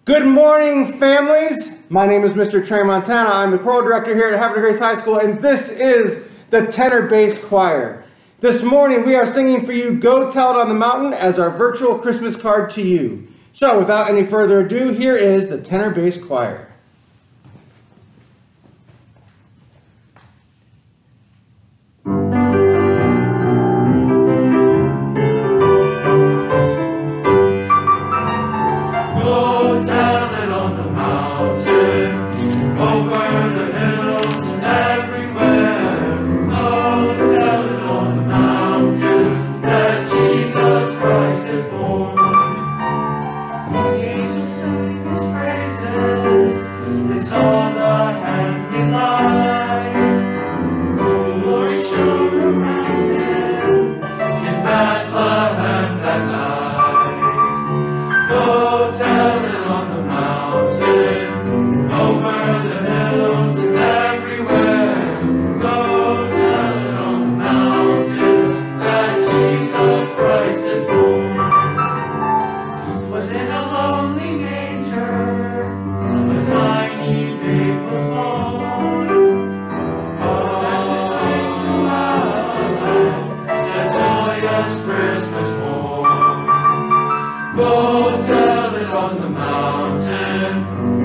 Good morning, families. My name is Mr. Trey Montana. I'm the choral director here at Havre de Grace High School, and this is the tenor bass choir. This morning, we are singing for you "Go Tell It on the Mountain" as our virtual Christmas card to you. So, without any further ado, here is the tenor bass choir. Go tell it on the mountain.